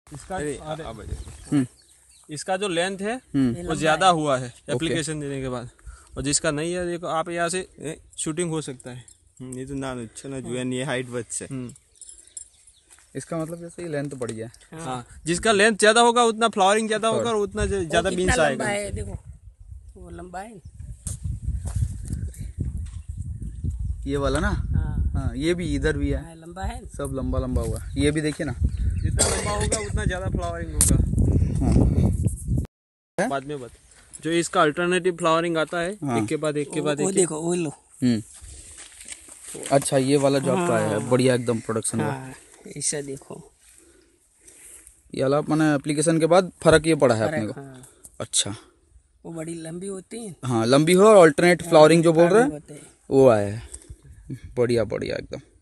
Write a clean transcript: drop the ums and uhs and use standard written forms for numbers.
इसका जो लेंथ है वो ज्यादा हुआ है एप्लीकेशन देने के बाद, और जिसका नहीं है देखो आप यहाँ से शूटिंग हो सकता है। ये तो ना अच्छा ना जुएन ये हाइट बच्चे। इसका मतलब जैसे ये लेंथ बढ़िया है। हाँ, जिसका लेंथ ज्यादा होगा उतना फ्लावरिंग ज्यादा होगा और उतना ज्यादा बीन्स आएगा। देखो वो लंबा है ये वाला ना। हाँ ये भी इधर भी है, लंबा है, सब लंबा लंबा हुआ। ये भी देखिए ना, जितना लंबा होगा उतना ज्यादा फ्लावरिंग होगा। हाँ। बाद में जो इसका अल्टरनेटिव फ्लावरिंग आता है, हाँ। एक के बाद एक के बाद एक। देखो वो लो। अच्छा ये वाला जो आपका है बढ़िया एकदम प्रोडक्शन हुआ। ऐसा देखो ये वाला मैंने एप्लीकेशन के बाद फर्क ये पड़ा है अपने को। अच्छा वो बड़ी लंबी होती है। हाँ लंबी हो और अल्टरनेट फ्लावरिंग जो बोल रहे हैं वो आया है। बढ़िया बढ़िया एकदम।